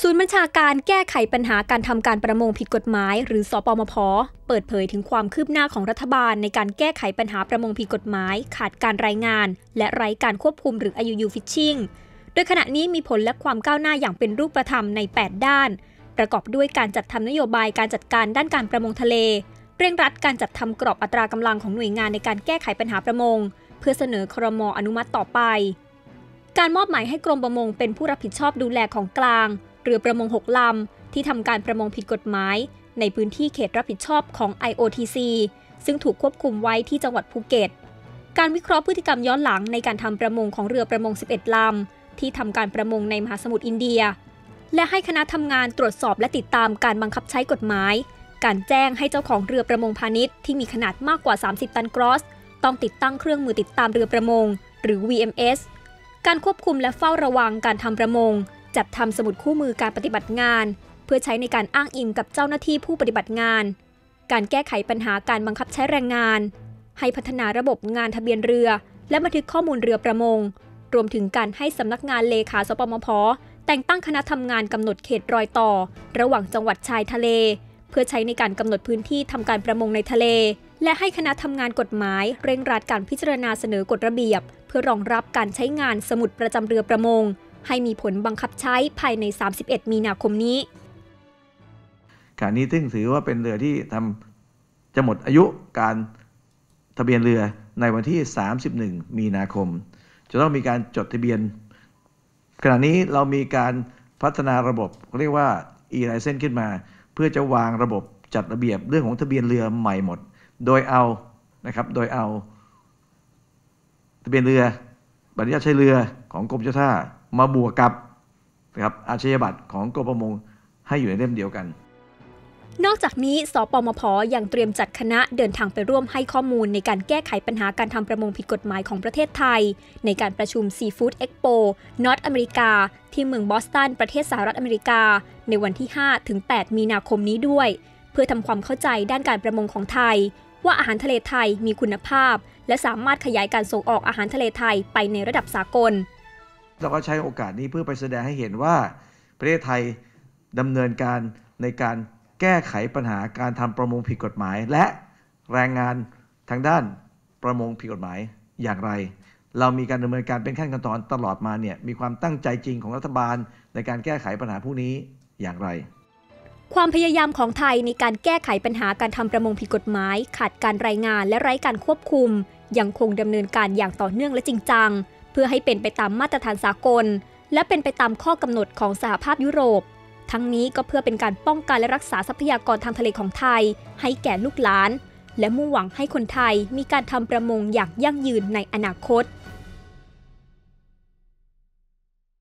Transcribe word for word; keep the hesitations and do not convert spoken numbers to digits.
ศูนย์บัญชาการแก้ไขปัญหาการทำการประมงผิดกฎหมายหรือสปมพ.เปิดเผยถึงความคืบหน้าของรัฐบาลในการแก้ไขปัญหาประมงผิดกฎหมายขาดการรายงานและไร้การควบคุมหรือ ไอ ยู ยู Fishing โดยขณะนี้มีผลและความก้าวหน้าอย่างเป็นรูปธรรมในแปดด้านประกอบด้วยการจัดทำนโยบายการจัดการด้านการประมงทะเลเร่งรัดการจัดทำกรอบอัตรากำลังของหน่วยงานในการแก้ไขปัญหาประมงเพื่อเสนอครม.อนุมัติต่อไปการมอบหมายให้กรมประมงเป็นผู้รับผิดชอบดูแลของกลางเรือประมงหกลำที่ทำการประมงผิดกฎหมายในพื้นที่เขตรับผิดชอบของ ไอ โอ ที ซี ซึ่งถูกควบคุมไว้ที่จังหวัดภูเก็ตการวิเคราะห์พฤติกรรมย้อนหลังในการทำประมงของเรือประมงสิบเอ็ดลำที่ทำการประมงในมหาสมุทรอินเดียและให้คณะทำงานตรวจสอบและติดตามการบังคับใช้กฎหมายการแจ้งให้เจ้าของเรือประมงพาณิชย์ที่มีขนาดมากกว่าสามสิบตันกรอสต้องติดตั้งเครื่องมือติดตามเรือประมงหรือ วี เอ็ม เอส การควบคุมและเฝ้าระวังการทำประมงจัดทำสมุดคู่มือการปฏิบัติงานเพื่อใช้ในการอ้างอิงกับเจ้าหน้าที่ผู้ปฏิบัติงานการแก้ไขปัญหาการบังคับใช้แรงงานให้พัฒนาระบบงานทะเบียนเรือและบันทึกข้อมูลเรือประมงรวมถึงการให้สำนักงานเลขาสปมพ.แต่งตั้งคณะทำงานกำหนดเขตรอยต่อระหว่างจังหวัดชายทะเลเพื่อใช้ในการกำหนดพื้นที่ทำการประมงในทะเลและให้คณะทำงานกฎหมายเร่งรัดการพิจารณาเสนอกฎระเบียบเพื่อรองรับการใช้งานสมุดประจำเรือประมงให้มีผลบังคับใช้ภายในสามสิบเอ็ดมีนาคมนี้ขณะนี้ซึ่งถือว่าเป็นเรือที่ทำจะหมดอายุการทะเบียนเรือในวันที่สามสิบเอ็ดมีนาคมจะต้องมีการจดทะเบียนขณะนี้เรามีการพัฒนาระบบเรียกว่า e-license ขึ้นมาเพื่อจะวางระบบจัดระเบียบเรื่องของทะเบียนเรือใหม่หมดโดยเอานะครับโดยเอาทะเบียนเรือใบอนุญาตใช้เรือของกรมเจ้าท่ามาบวกกับนะครับอาชญาบัตรของกรมประมงให้อยู่ในเล่มเดียวกันนอกจากนี้สปมพ.ยังเตรียมจัดคณะเดินทางไปร่วมให้ข้อมูลในการแก้ไขปัญหาการทำประมงผิดกฎหมายของประเทศไทยในการประชุม Seafood Expo North America ที่เมืองบอสตันประเทศสหรัฐอเมริกาในวันที่ ห้าถึงแปด มีนาคมนี้ด้วยเพื่อทำความเข้าใจด้านการประมงของไทยว่าอาหารทะเลไทยมีคุณภาพและสามารถขยายการส่งออกอาหารทะเลไทยไปในระดับสากลเราก็ใช้โอกาสนี้เพื่อไปแสดงให้เห็นว่าประเทศไทยดำเนินการในการแก้ไขปัญหาการทำประมงผิดกฎหมายและแรงงานทางด้านประมงผิดกฎหมายอย่างไรเรามีการดำเนินการเป็นขั้นตอนตลอดมาเนี่ยมีความตั้งใจจริงของรัฐบาลในการแก้ไขปัญหาพวกนี้อย่างไรความพยายามของไทยในการแก้ไขปัญหาการทำประมงผิดกฎหมายขาดการรายงานและไร้การควบคุมยังคงดำเนินการอย่างต่อเนื่องและจริงจังเพื่อให้เป็นไปตามมาตรฐานสากลและเป็นไปตามข้อกำหนดของสหภาพยุโรปทั้งนี้ก็เพื่อเป็นการป้องกันและรักษาทรัพยากรทางทะเลของไทยให้แก่ลูกหลานและมุ่งหวังให้คนไทยมีการทำประมงอย่างยั่งยืนในอนาคต